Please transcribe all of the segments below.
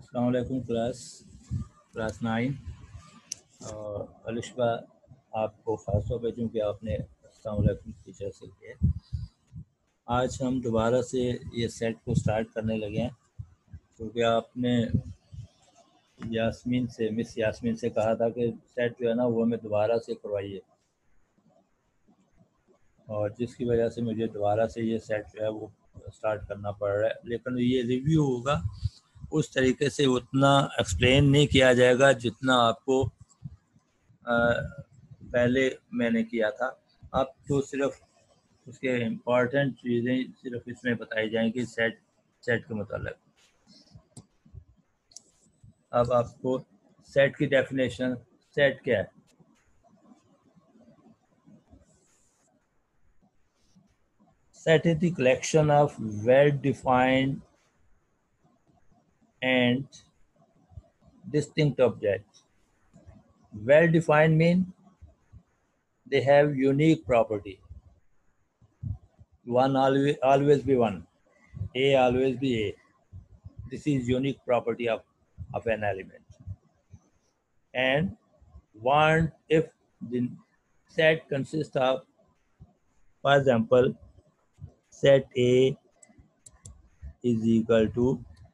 अस्सलाम वालेकुम क्लास 9 और अलिशबा आपको ख़ास तौर पे चूँकि आपने अस्सलाम वालेकुम टीचर से किया। आज हम दोबारा से ये सेट को स्टार्ट करने लगे हैं क्योंकि आपने मिस यास्मीन से कहा था कि सेट जो है ना वो हमें दोबारा से करवाइए, और जिसकी वजह से मुझे दोबारा से ये सेट जो है वो स्टार्ट करना पड़ रहा है। लेकिन ये रिव्यू होगा, उस तरीके से उतना एक्सप्लेन नहीं किया जाएगा जितना आपको पहले मैंने किया था। अब तो सिर्फ उसके इम्पॉर्टेंट चीज़ें सिर्फ इसमें बताई जाएंगी सेट के मतलब। अब आपको सेट की डेफिनेशन, सेट क्या है? Set is the collection of well defined and distinct objects. Well defined mean they have unique property. One always be one, A always be A. This is unique property of an element. And one, if the set consists of, for example, set A is equal to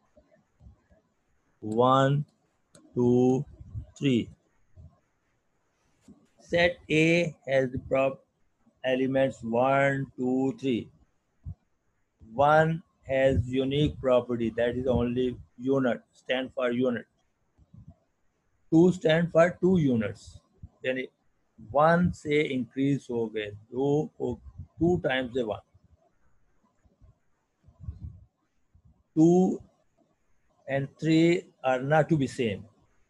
1, 2, 3. Set A has the elements 1, 2, 3. One has unique property, that is only unit, stand for unit. 2 stand for 2 units. यानी 1 से increase हो गए, 2 times the 1. 2 and 3 are not to be same.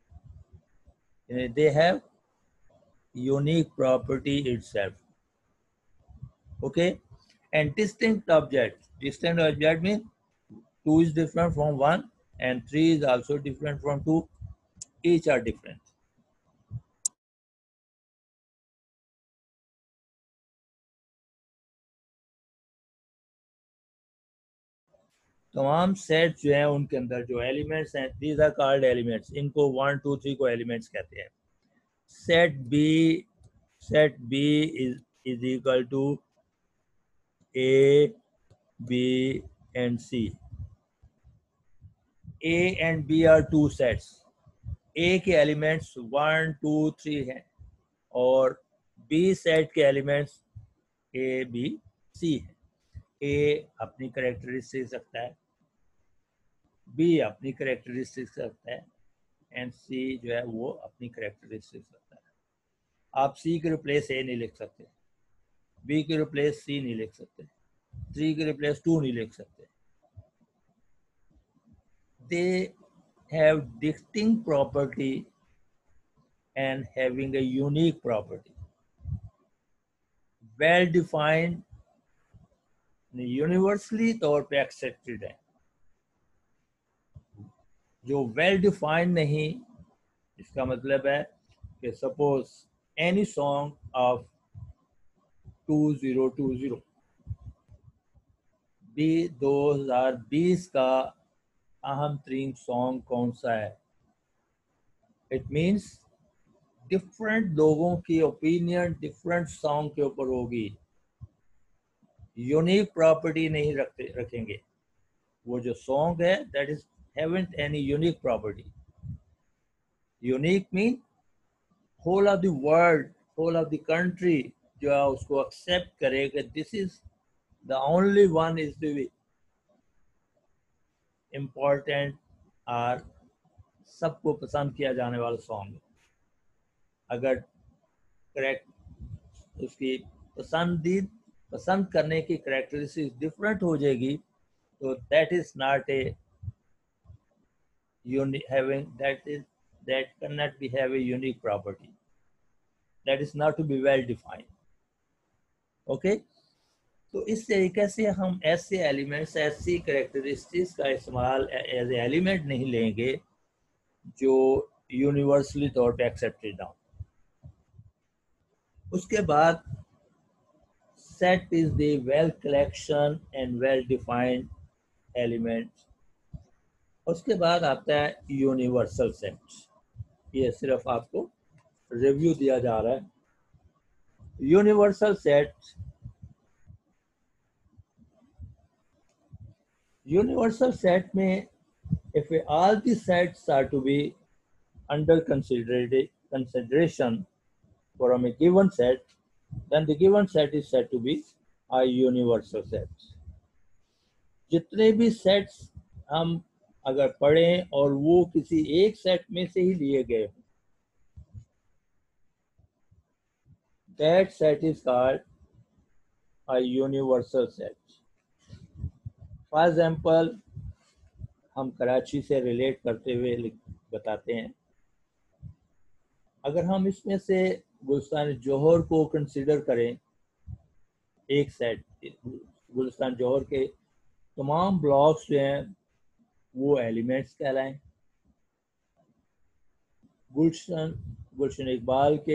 They have unique property itself. Okay, and distinct objects. Distinct object means 2 is different from 1 and 3 is also different from 2. Each are different. तमाम set जो हैं उनके अंदर जो elements हैं, these are called elements. इनको 1, 2, 3 को elements कहते हैं. Set B is equal to A, B and C. A and B are 2 sets. A के एलिमेंट्स 1, 2, 3 हैं और बी सेट के एलिमेंट्स ए, बी, सी हैं. ए अपनी करेक्टरिस्टिक्स रखता है, बी अपनी करेक्टरिस्टिक्स रखता है एंड सी जो है वो अपनी करेक्टरिस्टिक्स रखता है. आप सी के रिप्लेस ए नहीं लिख सकते, बी के रिप्लेस सी नहीं लिख सकते, 3 के रिप्लेस 2 नहीं लिख सकते. They have distinct property and having a unique property. Well defined universally तौर पे एक्सेप्टेड है. जो वेल डिफाइंड नहीं, इसका मतलब है कि सपोज एनी सॉन्ग ऑफ 2020 भी 2020 का अहम तरीन सॉन्ग कौन सा है. इट मीन्स डिफरेंट लोगों की ओपिनियन डिफरेंट सॉन्ग के ऊपर होगी, यूनिक प्रॉपर्टी नहीं रखेंगे. वो जो सॉन्ग है that is haven't any unique property. Unique mean whole of the world, whole of the country जो है उसको एक्सेप्ट करे कि this is the only one is the important और सबको पसंद किया जाने वाला सॉन्ग. अगर करेक्ट उसकी पसंद करने की करेक्टरिस्टिक्स डिफरेंट हो जाएगी तो that is not a having that cannot be have a unique property, that is not to be well defined. Okay, तो इस तरीके से हम ऐसे एलिमेंट्स, ऐसी करेक्टरिस्टिक्स का इस्तेमाल एज ए एलिमेंट नहीं लेंगे जो यूनिवर्सली तौर पे एक्सेप्टेड ना हो. उसके बाद set is the well collection and well defined elements उसके बाद आता है यूनिवर्सल सेट। ये सिर्फ आपको रिव्यू दिया जा रहा है। यूनिवर्सल सेट, यूनिवर्सल सेट में if all the sets are to be under consideration from a given set, then the given set is said to be a universal set. जितने भी सेट्स हम अगर पढ़ें और वो किसी एक सेट में से ही लिए गए, that set is called a universal set. For example, हम कराची से रिलेट करते हुए बताते हैं, अगर हम इसमें से गुलिस्तान जौहर को कंसिडर करें एक सेट, गुलिस्तान जौहर के तमाम ब्लॉक्स जो हैं वो एलिमेंट्स कहलाएं, गुलशन इकबाल के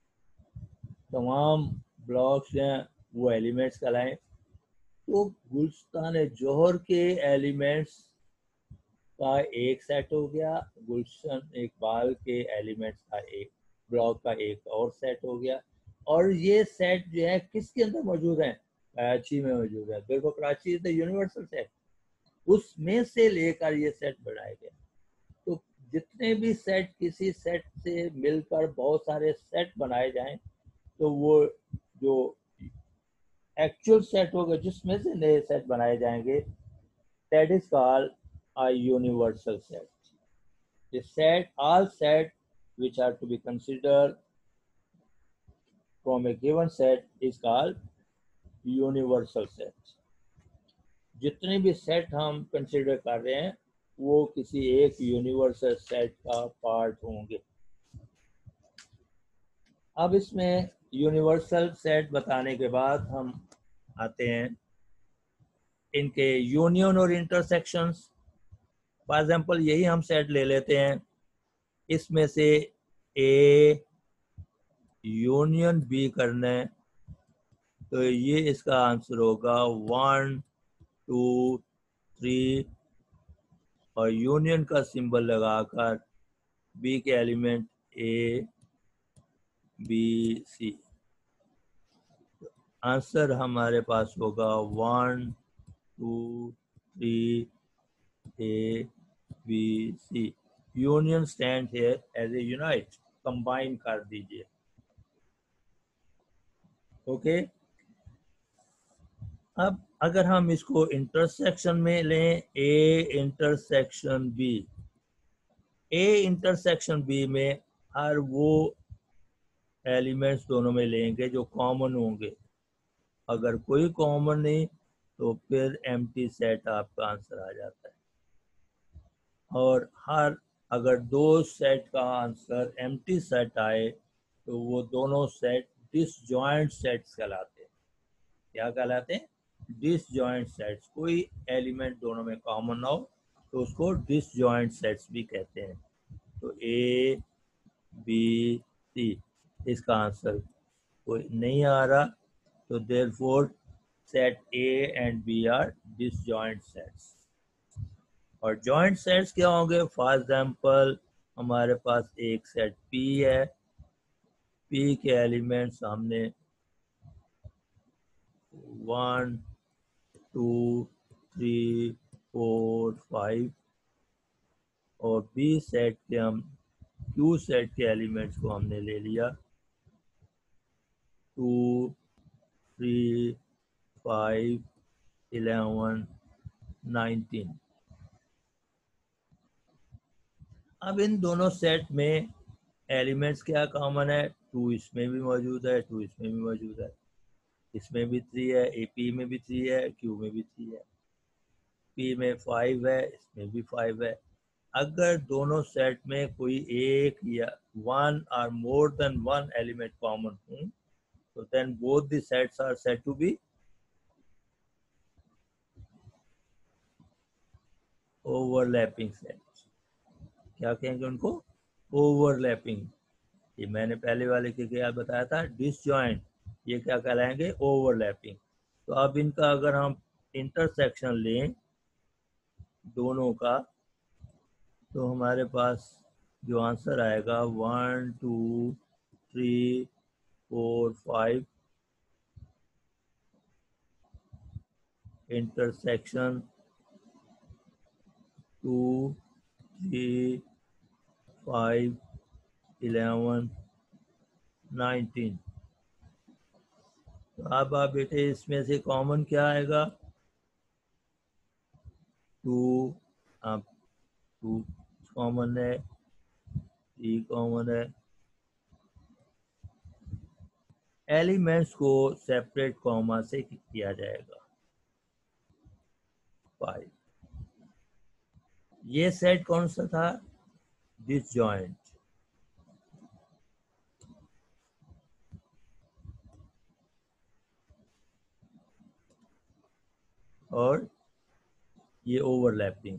तमाम ब्लॉक्स जो हैं वो एलिमेंट्स कहलाएं। तो गुलिस्तान जौहर के एलिमेंट्स का एक सेट हो गया, गुलशन इकबाल के एलिमेंट्स का एक ब्लॉक का एक और सेट हो गया। और ये सेट जो है किसके अंदर मौजूद है? कराची में मौजूद है। देखो Karachi is the universal set, उसमें से लेकर ये सेट बनाए गए। तो जितने भी सेट किसी सेट से मिलकर बहुत सारे सेट बनाए जाएं, तो वो जो एक्चुअल सेट होगा जिसमें से नए सेट बनाए जाएंगे, that is called a universal set. The set, all set which are to be considered from a given set is called universal set. जितने भी सेट हम कंसिडर कर रहे हैं वो किसी एक यूनिवर्सल सेट का पार्ट होंगे। अब इसमें यूनिवर्सल सेट बताने के बाद हम आते हैं इनके यूनियन और इंटरसेक्शंस। फॉर एग्जाम्पल यही हम सेट ले लेते हैं, इसमें से ए यूनियन बी करना है, तो ये इसका आंसर होगा 1 2 3 और यूनियन का सिंबल लगाकर बी के element A B C. Answer हमारे पास होगा 1 2 3 A B C. Union stand here as a unite, combine कर दीजिए। ओके, अब अगर हम इसको इंटरसेक्शन में लें, A intersection B, A intersection B में हर वो एलिमेंट्स दोनों में लेंगे जो कॉमन होंगे। अगर कोई कॉमन नहीं तो फिर एम्प्टी सेट आपका आंसर आ जाता है। और हर अगर दो सेट का आंसर एम्प्टी सेट आए तो वो दोनों सेट डिसजॉइंट सेट्स कहलाते हैं। क्या कहलाते हैं? Disjoint sets. कोई एलिमेंट दोनों में कॉमन ना हो तो उसको डिसजॉइंट सेट्स भी कहते हैं। तो ए बी सी, इसका आंसर कोई नहीं आ रहा, तो therefore set A and B are disjoint sets. और जॉइंट सेट्स क्या होंगे? फॉर एग्जाम्पल हमारे पास एक सेट पी है, पी के एलिमेंट्स हमने 1 2 3 4 5 और बी सेट के हम क्यू सेट के एलिमेंट्स को हमने ले लिया 2 3 5 11 19। अब इन दोनों सेट में एलिमेंट्स क्या कॉमन है? 2 इसमें भी मौजूद है, 2 इसमें भी मौजूद है, इसमें भी 3 है, ए पी में भी 3 है, क्यू में भी 3 है, पी में 5 है, इसमें भी 5 है। अगर दोनों सेट में कोई एक या 1 और मोर देन 1 एलिमेंट कॉमन हो तो then both the sets are said to be overlapping sets. क्या कहेंगे उनको? ओवरलैपिंग। ये मैंने पहले वाले के क्या बताया था? डिसजॉइंट। ये क्या कहलाएंगे? ओवरलैपिंग। तो अब इनका अगर हम इंटरसेक्शन लें दोनों का, तो हमारे पास जो आंसर आएगा 1 2 3 4 5 इंटरसेक्शन 2 3 5 11 19। तो अब आप बेटे इसमें से कॉमन क्या आएगा? 2 आप 2 कॉमन है, 3 कॉमन है। एलिमेंट्स को सेपरेट कॉमा से किया जाएगा 5। ये सेट कौन सा था? डिसजॉइंट। और ये ओवरलैपिंग।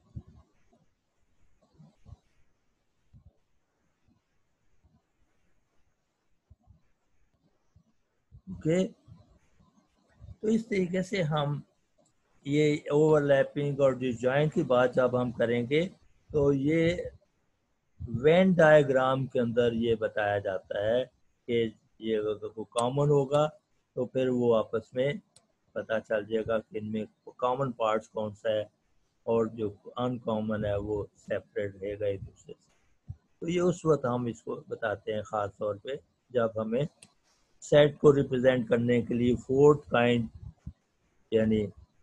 ओके, तो इस तरीके से हम ये ओवरलैपिंग और डिसजॉइंट की बात जब हम करेंगे तो ये वेन डायग्राम के अंदर ये बताया जाता है कि ये अगर कॉमन होगा तो फिर वो आपस में पता चल जाएगा कि इनमें कॉमन पार्ट्स कौन सा है और जो अनकॉमन है वो सेपरेट रहेगा एक दूसरे से। तो ये उस वक्त हम इसको बताते हैं ख़ास तौर पे जब हमें सेट को रिप्रेजेंट करने के लिए फोर्थ काइंड यानी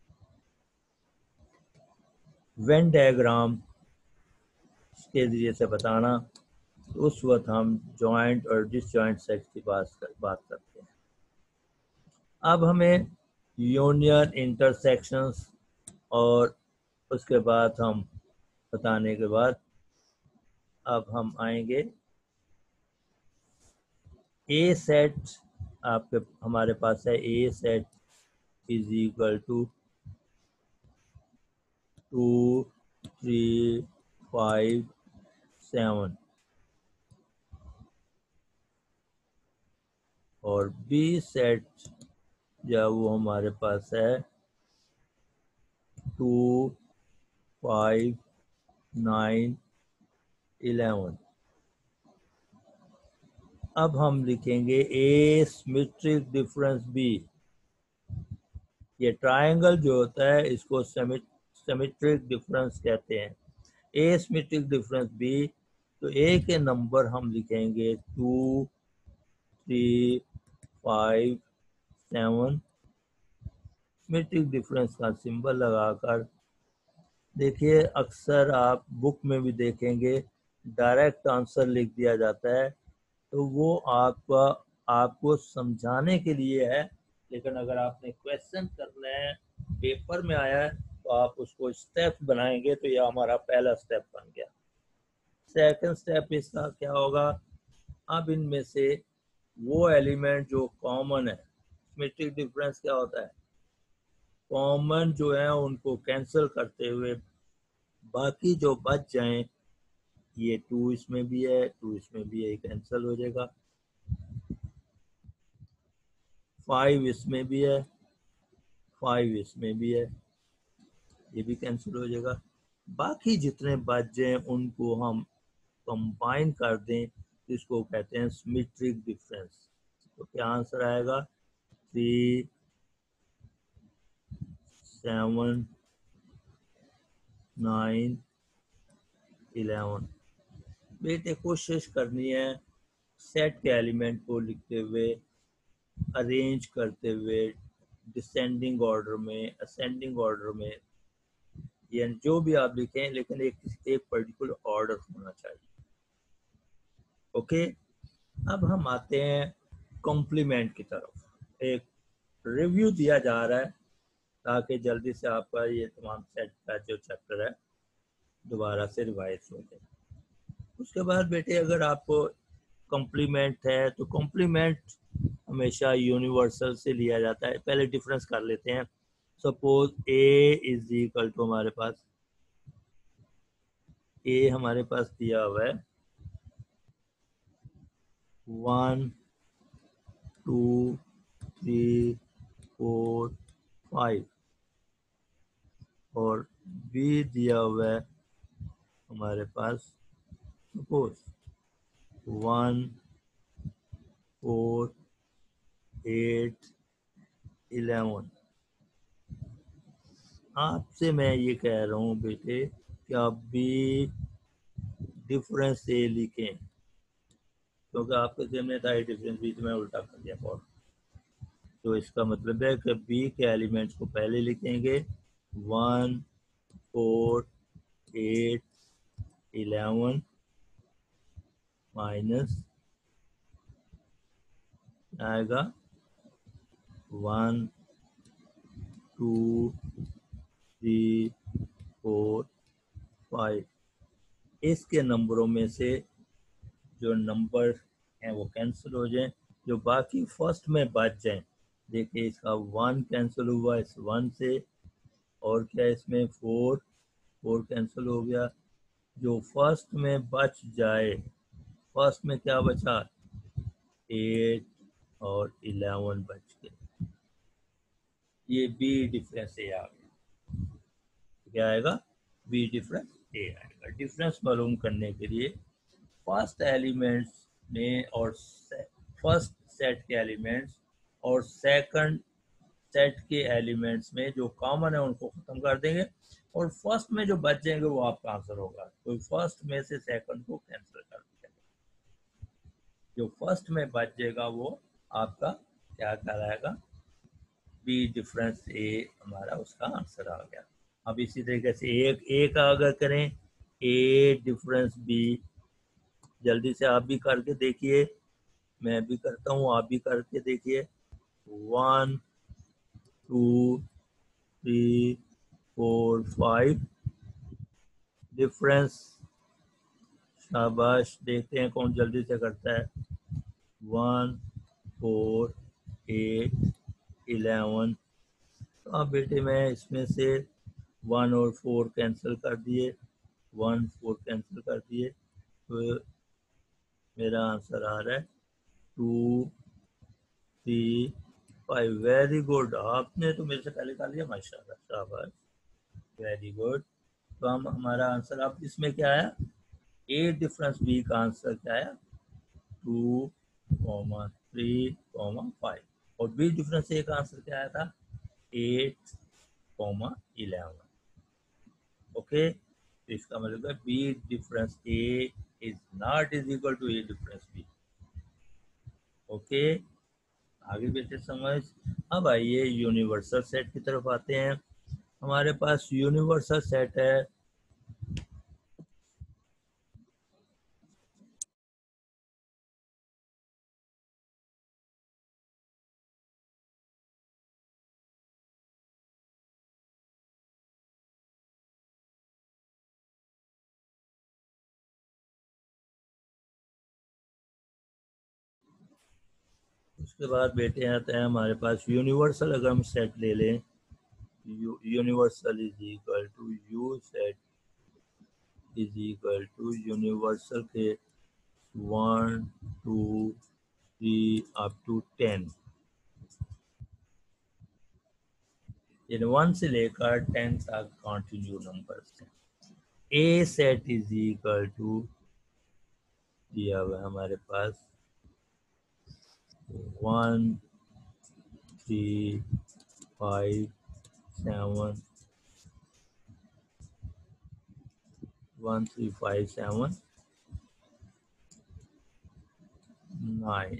वेन डायग्राम के जरिए से बताना, तो उस वक्त हम जॉइंट और डिसजॉइंट सेट्स की बात करते हैं। अब हमें यूनियन, इंटरसेक्शंस और उसके बाद हम बताने के बाद अब हम आएंगे ए सेट। आपके हमारे पास है A set is equal to 2 3 5 7 और बी सेट जब वो हमारे पास है 2 5 9 11। अब हम लिखेंगे ए सिमेट्रिक डिफरेंस बी। ये ट्रायंगल जो होता है इसको सिमेट्रिक डिफरेंस कहते हैं। ए सिमेट्रिक डिफरेंस बी, तो ए के नंबर हम लिखेंगे 2 3 5 7। सिमेट्रिक डिफरेंस का सिंबल लगाकर देखिए, अक्सर आप बुक में भी देखेंगे डायरेक्ट आंसर लिख दिया जाता है, तो वो आपको समझाने के लिए है। लेकिन अगर आपने क्वेश्चन करना है, पेपर में आया है, तो आप उसको स्टेप बनाएंगे, तो ये हमारा पहला स्टेप बन गया। सेकंड स्टेप इसका क्या होगा? अब इनमें से वो एलिमेंट जो कॉमन है, सिमेट्रिक डिफरेंस क्या होता है? कॉमन जो है उनको कैंसिल करते हुए बाकी जो बच जाएं, ये 2 इसमें भी है, 2 इसमें भी है, कैंसिल हो जाएगा। 5 इसमें भी है, 5 इसमें भी है, ये भी कैंसिल हो जाएगा। बाकी जितने बच जाएं उनको हम कंबाइन कर दें, इसको कहते हैं सिमेट्रिक डिफरेंस। तो क्या आंसर आएगा? 3 7 9 11। बेटे कोशिश करनी है सेट के एलिमेंट को लिखते हुए, अरेंज करते हुए डिसेंडिंग ऑर्डर में, असेंडिंग ऑर्डर में, यानी जो भी आप लिखें, लेकिन एक पर्टिकुलर ऑर्डर होना चाहिए। ओके, अब हम आते हैं कॉम्प्लीमेंट की तरफ। एक रिव्यू दिया जा रहा है ताकि जल्दी से आपका ये तमाम सेट का जो चैप्टर है दोबारा से रिवाइज हो जाए। उसके बाद बेटे अगर आपको कॉम्प्लीमेंट है तो कॉम्प्लीमेंट हमेशा यूनिवर्सल से लिया जाता है। पहले डिफरेंस कर लेते हैं। Suppose A is equal to हमारे पास दिया हुआ है 1 2 3 4 5 और बी दिया हुआ है हमारे पास सपोज 1 4 8 11। आपसे मैं ये कह रहा हूँ बेटे कि आप भी डिफरेंस ए लिखें, क्योंकि आपके सामने था डिफरेंस बी, तो मैं उल्टा कर दिया फॉर। तो इसका मतलब है कि बी के एलिमेंट्स को पहले लिखेंगे 1 4 8 11 माइनस आएगा 1 2 3 4 5। इसके नंबरों में से जो नंबर हैं वो कैंसिल हो जाएं, जो बाकी फर्स्ट में बच जाएं। देखिए इसका 1 कैंसिल हुआ इस 1 से, और क्या इसमें 4 कैंसिल हो गया। जो फर्स्ट में बच जाए, फर्स्ट में क्या बचा 8 और 11 बच गए। ये बी डिफरेंस ए आ गया। क्या आएगा बी डिफरेंस ए आएगा। डिफरेंस मालूम करने के लिए फर्स्ट एलिमेंट्स में और फर्स्ट सेट के एलिमेंट्स और सेकंड सेट के एलिमेंट्स में जो कॉमन है उनको खत्म कर देंगे, और फर्स्ट में जो बच जाएंगे वो आपका आंसर होगा। तो फर्स्ट में से सेकंड को कैंसिल कर दिया, जो फर्स्ट में बच जाएगा वो आपका क्या कहलाएगा, बी डिफरेंस ए हमारा उसका आंसर आ गया। अब इसी तरीके से एक ए का अगर करें ए डिफरेंस बी, जल्दी से आप भी करके देखिए, मैं भी करता हूँ, आप भी करके देखिए। 1 2 3 4 5 डिफरेंस। शाबाश, देखते हैं कौन जल्दी से करता है। 1 4 8 11। तो अब बेटे मैं इसमें से 1 और 4 कैंसिल कर दिए, 1 4 कैंसिल कर दिए, तो मेरा आंसर आ रहा है 2 3 5। वेरी गुड, आपने तो मेरे से पहले कर लिया, माशाल्लाह, शाबाश, वेरी गुड। तो हम हमारा आंसर अब इसमें क्या आया, ए डिफरेंस बी का आंसर क्या आया 2 3 5, और बी डिफरेंस ए का आंसर क्या आया था 8 11। ओके, तो इसका मतलब है B difference A is not is equal to A difference B. Okay, आगे बेटे समझ। अब आइए यूनिवर्सल सेट की तरफ आते हैं। हमारे पास यूनिवर्सल सेट है उसके बाद बेटे आते हैं हमारे पास यूनिवर्सल। अगर हम सेट ले लें, universal is equal to U set is equal to universal के 1 2 3 अप टू 10। इन 1 से लेकर 10 तक कंटिन्यू नंबर्स हैं। A set is equal to दिया हुआ है हमारे पास 1 3 5 7 1 3 5 7 9।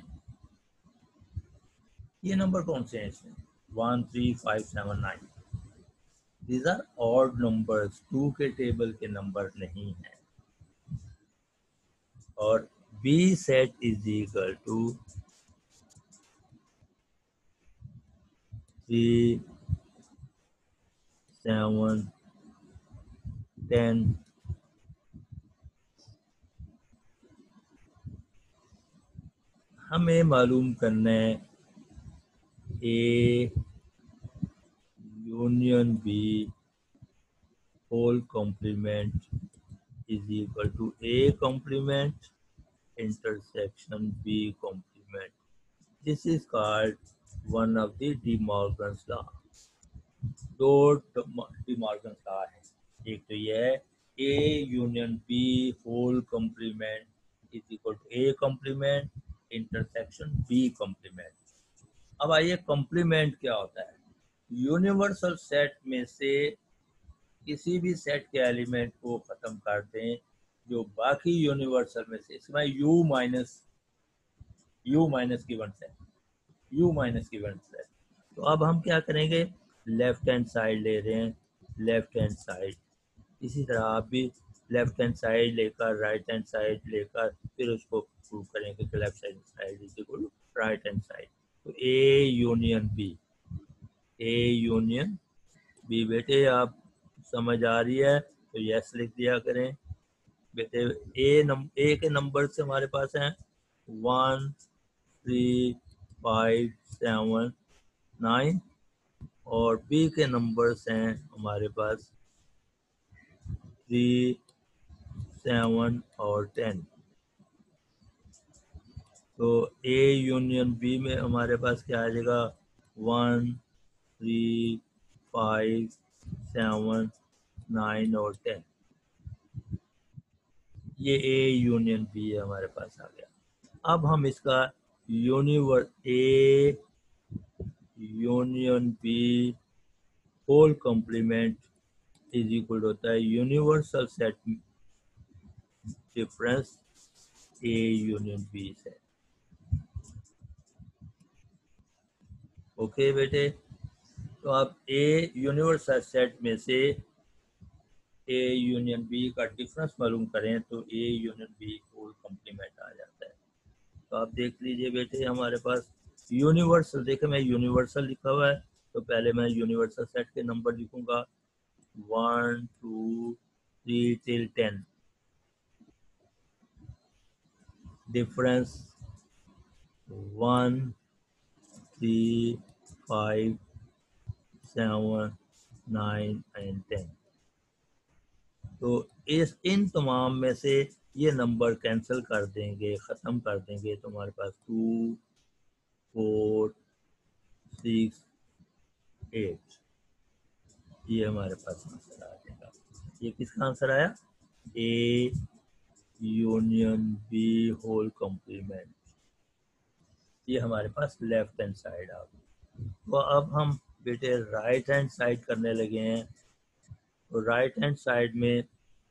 ये नंबर कौन से हैं इसमें 1 3 5 7 9? दीज आर ऑड नंबर्स, 2 के टेबल के नंबर नहीं है। और B set is equal to 3 7 10। हमें मालूम करना है A union B whole complement is equal to A complement intersection B complement. This is called one of the De Morgan's law. दो De Morgan's law है, एक तो ये है A union B whole complement is equal to A complement intersection B complement। अब आइए complement क्या होता है। यूनिवर्सल सेट में से किसी भी सेट के एलिमेंट को खत्म कर दें जो बाकी यूनिवर्सल में से, इसमें यू माइनस गिवन सेट। तो अब हम क्या करेंगे, लेफ्ट हैंड साइड ले रहे हैं, लेफ्ट हैंड साइड, इसी तरह आप भी लेफ्ट हैंड साइड लेकर राइट हैंड साइड लेकर फिर उसको प्रूव करेंगे कि left hand side is equal to right hand side. तो ए यूनियन बी बेटे आप समझ आ रही है तो यस लिख दिया करें बेटे। ए के नंबर से हमारे पास हैं 1 3 5 7 9 और बी के नंबर्स हैं हमारे पास 3 7 और 10। तो ए यूनियन बी में हमारे पास क्या आ जाएगा 1 3 5 7 9 और 10। ये ए यूनियन बी है हमारे पास आ गया। अब हम इसका A union B whole complement is equal होता है universal set difference A union B set. Okay बेटे, तो आप ए यूनिवर्सल सेट में से ए यूनियन बी का डिफरेंस मालूम करें तो A union B whole complement आ जाता है। तो आप देख लीजिए बेटे हमारे पास यूनिवर्सल, देखिए मैं यूनिवर्सल लिखा हुआ है तो पहले मैं यूनिवर्सल सेट के नंबर लिखूंगा 1 2 3 till 10। Difference 1 3 5 7 9 and 10। तो इन तमाम में से ये नंबर कैंसिल कर देंगे, ख़त्म कर देंगे तो हमारे पास 2 4 6 8 ये हमारे पास आंसर आ जाएगा। ये किसका आंसर आया, A union B whole complement. ये हमारे पास लेफ्ट हैंड साइड आ गई। तो अब हम बेटे राइट हैंड साइड करने लगे हैं। तो राइट हैंड साइड में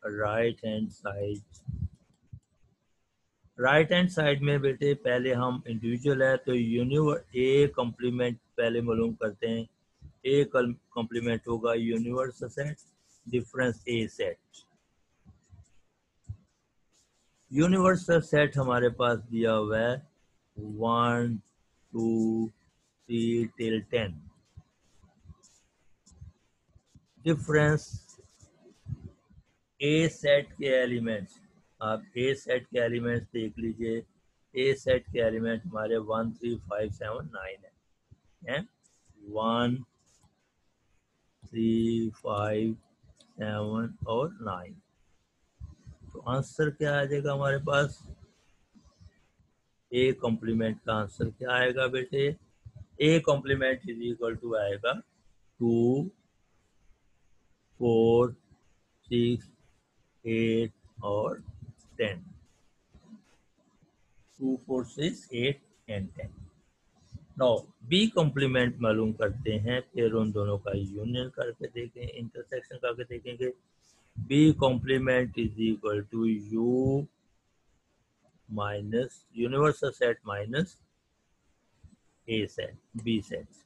राइट हैंड साइड में बेटे पहले हम इंडिविजुअल है तो ए कॉम्प्लीमेंट पहले मालूम करते हैं। ए कॉम्प्लीमेंट होगा universal set difference A set. Universal set हमारे पास दिया हुआ है 1 2 3 till 10। डिफरेंस ए सेट के एलिमेंट्स, आप ए सेट के एलिमेंट्स देख लीजिए। ए सेट के एलिमेंट हमारे 1 3 5 7 9 है 1 3 5 7 और 9। तो आंसर क्या आ जाएगा हमारे पास, ए कॉम्प्लीमेंट का आंसर क्या आएगा बेटे, A complement is equal to आएगा 2 4 6 8 और 10। 2 4 6 8 and 10। नो बी कॉम्प्लीमेंट मालूम करते हैं, फिर उन दोनों का यूनियन करके देखें, इंटरसेक्शन करके देखेंगे। B complement is equal to U minus universal set minus A set B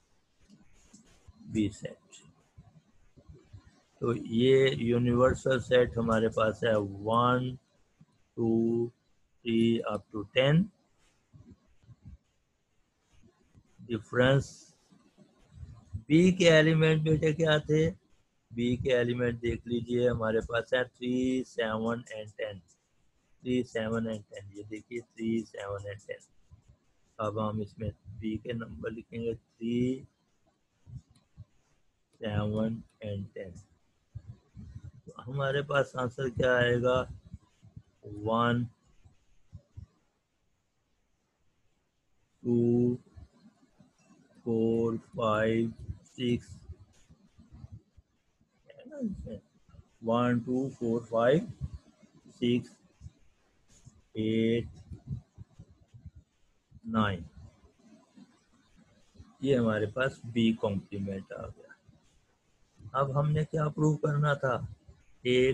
set. तो ये यूनिवर्सल सेट हमारे पास है 1 2 3 अप टू 10। डिफरेंस बी के एलिमेंट बेटे क्या थे, बी के एलिमेंट देख लीजिए हमारे पास है 3 7 and 10। 3 7 and 10, ये देखिए 3 7 and 10। अब हम इसमें बी के नंबर लिखेंगे 3 7 and 10। तो हमारे पास आंसर क्या आएगा 1 2 4 5 6 है ना, इसमें 1 2 4 5 6 8 9, ये हमारे पास बी कॉम्प्लीमेंट आ गया। अब हमने क्या प्रूव करना था, A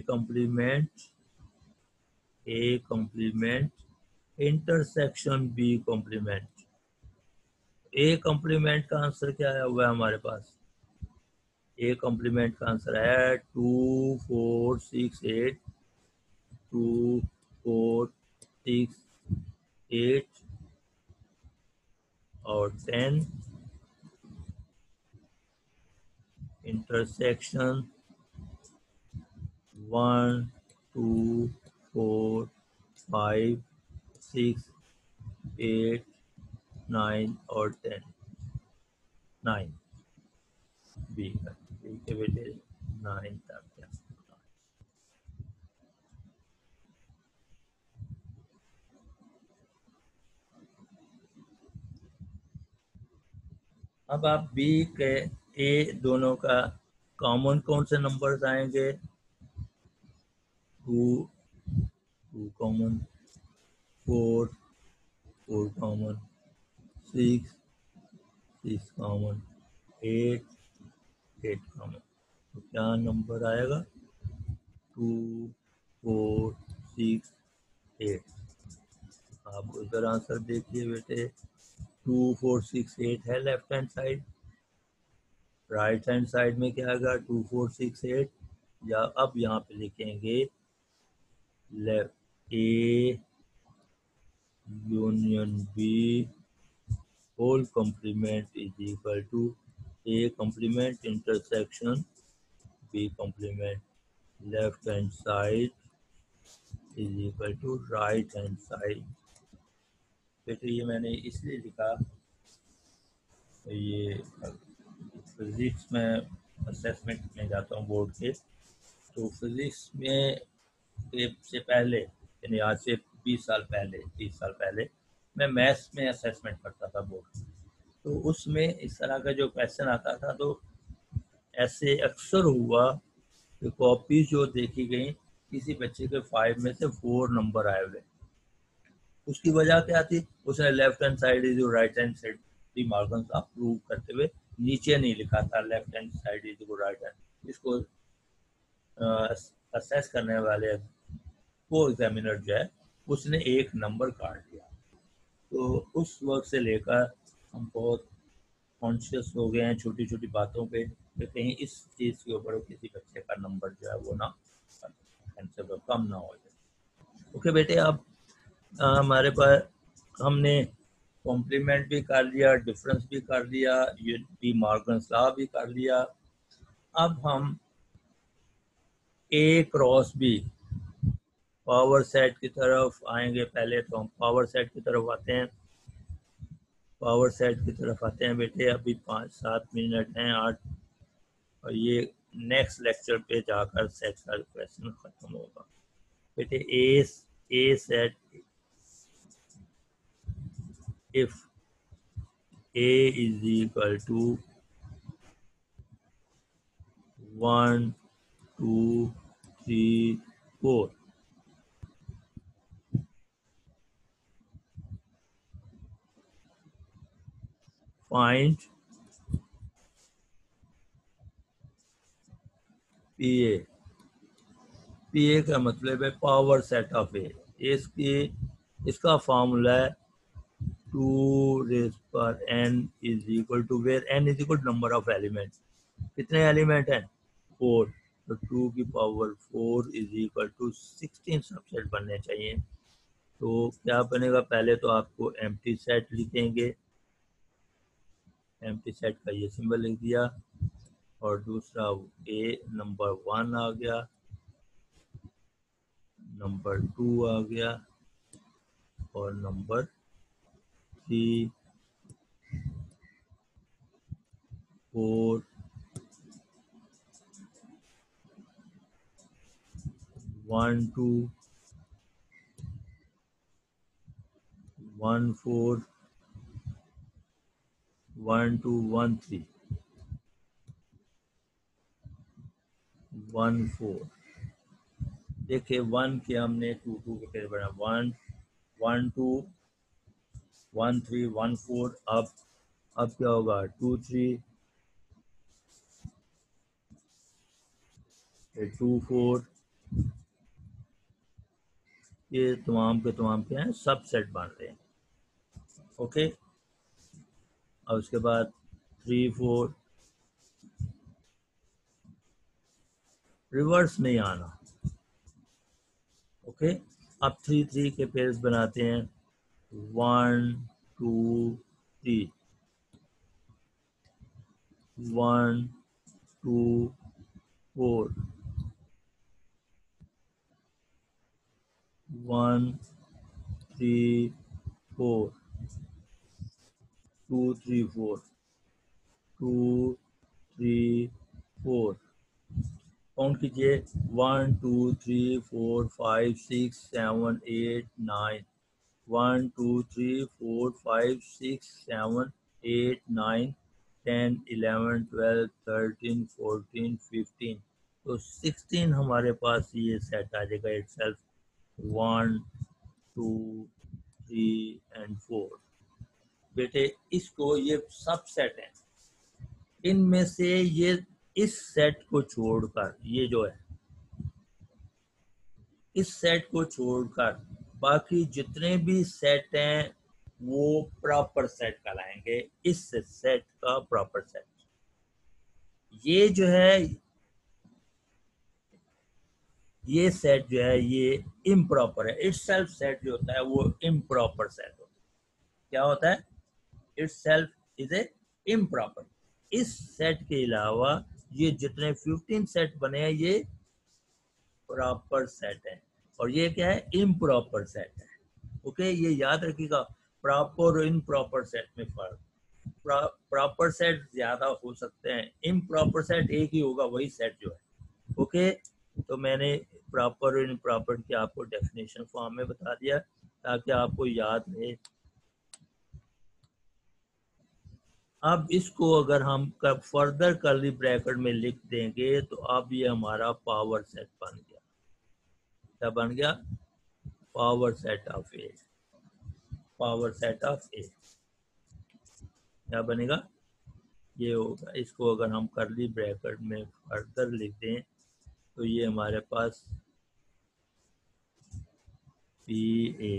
complement intersection B complement. A complement का आंसर क्या है हुआ हमारे पास, ए कॉम्प्लीमेंट का आंसर है 2 4 6 8, 2 4 6 8 और 10 इंटरसेक्शन 1 2 4 5 6 8 9 और 10, 9 बी का, बी के बेटे 9 तक। अब आप बी के ए दोनों का कॉमन कौन से नंबर्स आएंगे, 2 2 कॉमन, 4 4 कॉमन, 6 6 कॉमन, 8 8 कॉमन। तो क्या नंबर आएगा, 2 4 6 8। आप उधर आंसर देखिए बेटे, 2 4 6 8 है left hand side, right hand side में क्या आएगा 2 4 6 8, या अब यहाँ पे लिखेंगे left A union B whole complement is equal to A complement intersection B complement left hand side is equal to right hand side. बेटे ये मैंने इसलिए लिखा, ये फिजिक्स में असेसमेंट में जाता हूँ बोर्ड के, तो फिजिक्स में से पहले यानी आज से 20 साल पहले 30 साल पहले मैं मैथ्स में असेसमेंट करता था बोर्ड, तो उसमें इस तरह का जो क्वेश्चन आता था तो ऐसे अक्सर हुआ कि कॉपी जो देखी गई किसी बच्चे के 5 में से 4 नंबर आए हुए। उसकी वजह क्या थी, उसने left hand side is right hand side De Morgan का प्रूव करते हुए नीचे नहीं लिखा था left hand side is right hand. इसको असेस करने वाले को एग्जामिनर जो है उसने एक नंबर काट दिया। तो उस वक्त से लेकर हम बहुत कॉन्शियस हो गए हैं छोटी छोटी बातों पे कि कहीं इस चीज़ के ऊपर किसी बच्चे का नंबर जो है वो ना कम ना हो जाए। ओके बेटे, अब हमारे पास हमने कॉम्प्लीमेंट भी कर लिया, डिफरेंस भी कर लिया, ये डी मॉर्गन लॉ भी कर लिया। अब हम A cross B power set की तरफ आएंगे। पहले तो हम पावर सेट की तरफ आते हैं, पावर सेट की तरफ आते हैं बेटे। अभी 5-7 मिनट हैं 8, और ये नेक्स्ट लेक्चर पे जाकर सेट का क्वेश्चन खत्म होगा बेटे। A set if A is equal to 1 2 3 4, find P A. P A का मतलब है पावर सेट ऑफ ए। इसकी इसका फॉर्मूला है 2 रेज पर n is equal to, where n is equal number of element. कितने एलिमेंट हैं, 4, तो 2 की power 4 is equal to 16 subset बनने चाहिए। तो क्या बनेगा, पहले तो आपको एम्प्टी सेट लिखेंगे, एम्प्टी सेट का ये सिंबल लिख दिया, और दूसरा ए नंबर 1 आ गया, नंबर 2 आ गया, और नंबर 3 4 1 2 1 4 1 2 1 3 1 4। देखिए 1 के हमने 2 2 के पेयर बना 1 1 2 1 3 1 4। अब क्या होगा 2 3 2 4। ये तमाम के तमाम क्या हैं सब सेट बन रहे हैं। ओके, और उसके बाद 3 4 रिवर्स नहीं आना। ओके, अब 3 3 के पेयर्स बनाते हैं 1 2 3 1 2 4 1 3 4 2 3 4 2 3 4। काउंट कीजिए 1 2 3 4 5 6 7 8 9। 1 2 3 4 5 6 7 8 9 10 11 12 13 14 15। तो 16 हमारे पास ये सेट आ जाएगा इट सेल्फ 1 2 3 एंड 4। बेटे इसको ये सब सेट है, इनमें से ये इस सेट को छोड़कर ये जो है इस सेट को छोड़कर बाकी जितने भी सेट हैं वो प्रॉपर सेट कहलाएंगे। इस सेट का प्रॉपर सेट ये जो है ये सेट जो है ये इम्प्रॉपर है। इटसेल्फ सेट जो होता है वो इम्प्रॉपर सेट होता है। क्या होता है इटसेल्फ इज ए इम्प्रॉपर। इस सेट के अलावा ये जितने 15 सेट बने हैं ये प्रॉपर सेट है और ये क्या है इम्प्रॉपर सेट है। ओके, ये याद रखिएगा प्रॉपर और इम्प्रॉपर सेट में फर्क। प्रॉपर सेट ज्यादा हो सकते हैं, इम्प्रॉपर सेट एक ही होगा वही सेट जो है। ओके, तो मैंने प्रॉपर और इम्प्रॉपर की आपको डेफिनेशन फॉर्म में बता दिया ताकि आपको याद रहे। अब इसको अगर हम फर्दर कर्ली ब्रैकेट में लिख देंगे तो अब ये हमारा पावर सेट बन गया। क्या बन गया power set of A. Power set of A क्या बनेगा ये होगा। इसको अगर हम कर्ली ब्रैकेट में फर्दर लिख दें तो ये हमारे पास P A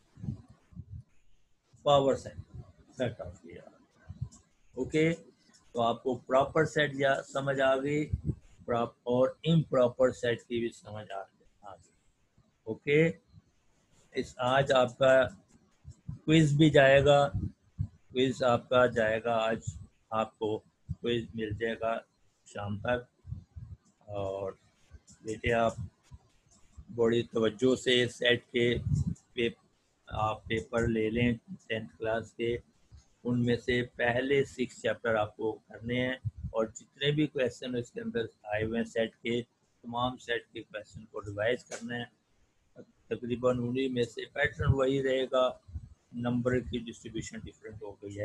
power set of A. Okay, तो आपको प्रॉपर सेट या समझ आ गई और इम्प्रॉपर सेट की भी समझ आ गई। ओके, इस आज आपका क्विज भी जाएगा। क्विज आपका जाएगा आज, आपको क्विज मिल जाएगा शाम तक। और बेटे आप बड़ी तवज्जो से सेट के आप पेपर ले लें 10th क्लास के। उनमें से पहले 6 चैप्टर आपको करने हैं और जितने भी क्वेश्चन इसके अंदर आए हुए हैं सेट के तमाम सेट के क्वेश्चन को रिवाइज करना है। तकरीबन उन्हीं में से पैटर्न वही रहेगा, नंबर की डिस्ट्रीब्यूशन डिफरेंट हो गई है।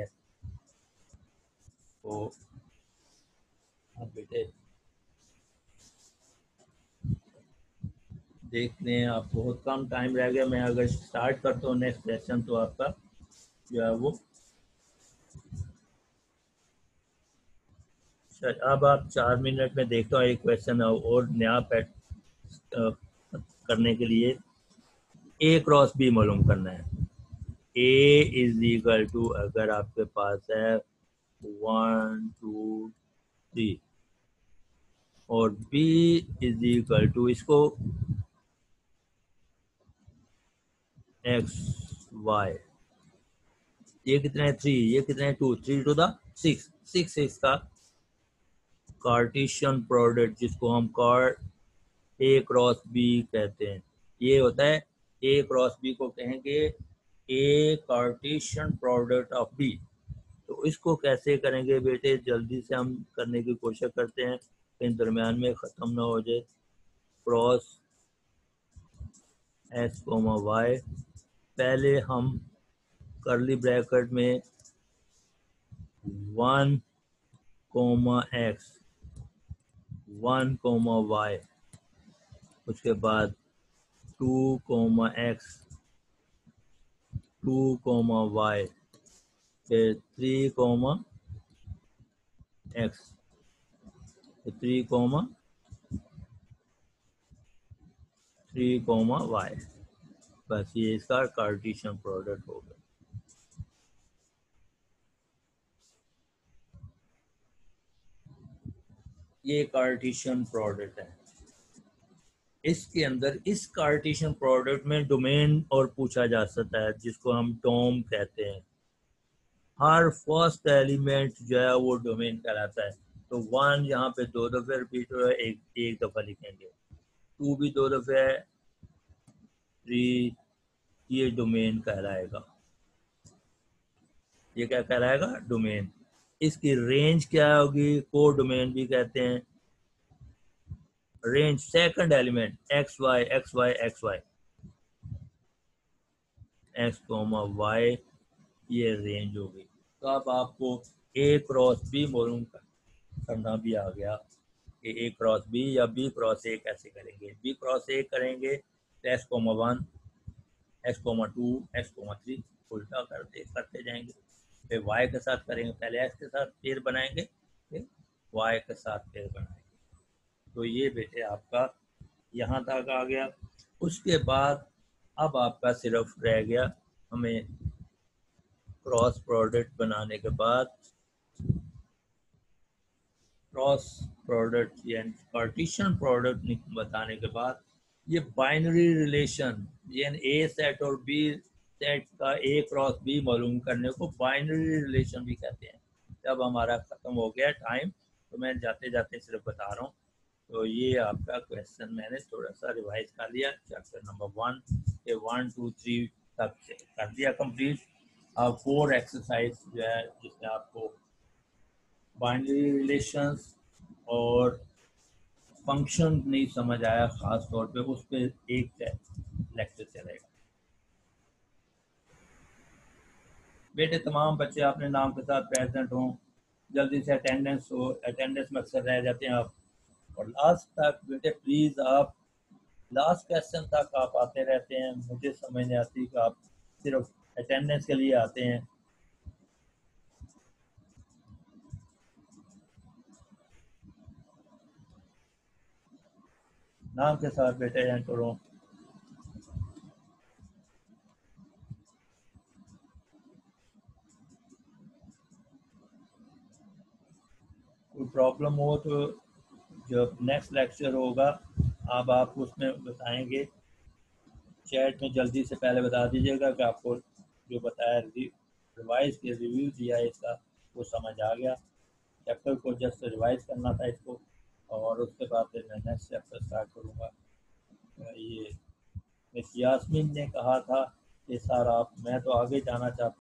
तो आप बेटे देख लें, आप बहुत कम टाइम रह गया। मैं अगर स्टार्ट करता हूँ नेक्स्ट सेशन तो आपका जो है वो अब आप 4 मिनट में देखता हूँ एक क्वेश्चन और नया पैट करने के लिए ए क्रॉस बी मालूम करना है। ए इज इक्वल टू अगर आपके पास है 1 2 3 और बी इज इक्वल टू इसको एक्स वाई। ये कितना है 3, ये कितना है 2, 3 टू द 6। 6 इसका कार्टेशियन प्रोडक्ट जिसको हम ए क्रॉस बी कहते हैं। ये होता है ए क्रॉस बी को कहेंगे A Cartesian product of B. तो इसको कैसे करेंगे बेटे जल्दी से हम करने की कोशिश करते हैं कहीं दरमियान में ख़त्म ना हो जाए। क्रॉस एक्स कोमा वाई, पहले हम कर्ली ब्रैकेट में 1 कोमा एक्स 1 कोमा वाई, उसके बाद 2, x 2, y फिर 3, x 3, y बस ये इसका कार्टेशियन प्रोडक्ट हो गया। ये कार्टेशियन प्रोडक्ट है। इसके अंदर इस कार्टेशियन प्रोडक्ट में डोमेन और पूछा जा सकता है जिसको हम डोम कहते हैं। हर फर्स्ट एलिमेंट जो है वो डोमेन कहलाता है। तो 1 यहाँ पे 2 दफे रिपीट हो रहा है, एक दफा लिखेंगे। 2 भी 2 दफे है, 3 ये डोमेन कहलाएगा। ये क्या कहलाएगा? डोमेन। इसकी रेंज क्या होगी? को डोमेन भी कहते हैं। Range second element x y x y x y x comma y, ये रेंज होगी। तो अब आपको ए क्रॉस बी मालूम करना भी आ गया कि ए क्रॉस बी या बी क्रॉस ए कैसे करेंगे। बी क्रॉस ए करेंगे तो x comma 1 x comma 2 x comma 3 उल्टा करते जाएंगे। फिर वाई के साथ करेंगे, पहले एक्स के साथ पेयर बनाएंगे, फिर वाई के साथ पेयर बनाएंगे। तो ये बेटे आपका यहाँ तक आ गया। उसके बाद अब आपका सिर्फ रह गया हमें क्रॉस प्रोडक्ट बनाने के बाद, क्रॉस प्रोडक्ट यानी कार्टेशियन प्रोडक्ट बताने के बाद ये बाइनरी रिलेशन यानी ए सेट और बी सेट का ए क्रॉस बी मालूम करने को बाइनरी रिलेशन भी कहते हैं। जब हमारा ख़त्म हो गया टाइम तो मैं जाते जाते सिर्फ बता रहा हूँ। तो ये आपका क्वेश्चन मैंने थोड़ा सा रिवाइज कर लिया। चैप्टर नंबर 1 के 1, 2, 3 तक कर दिया कंप्लीट। अब 4 एक्सरसाइज जो है जिसमें आपको बाइनरी रिलेशंस और फंक्शन नहीं समझ आया ख़ास तौर पे, उस पर एक लेक्चर चलेगा। बेटे तमाम बच्चे अपने नाम के साथ प्रेजेंट हों, जल्दी से अटेंडेंस हो। अटेंडेंस में अक्सर रह जाते हैं आप। और लास्ट तक बेटे प्लीज़ आप लास्ट क्वेश्चन तक आप आते रहते हैं। मुझे समझ नहीं आती कि आप सिर्फ अटेंडेंस के लिए आते हैं। नाम के साथ बेटे एंटर हो। कोई प्रॉब्लम हो तो जब नेक्स्ट लेक्चर होगा अब आप उसमें बताएंगे। चैट में जल्दी से पहले बता दीजिएगा कि आपको जो बताया रिवाइज के रिव्यू दिया है इसका वो समझ आ गया। चैप्टर को जस्ट रिवाइज करना था इसको, और उसके बाद फिर मैं नेक्स्ट चैप्टर स्टार्ट करूँगा। ये मिस यास्मीन ने कहा था कि सर आप मैं तो आगे जाना चाहता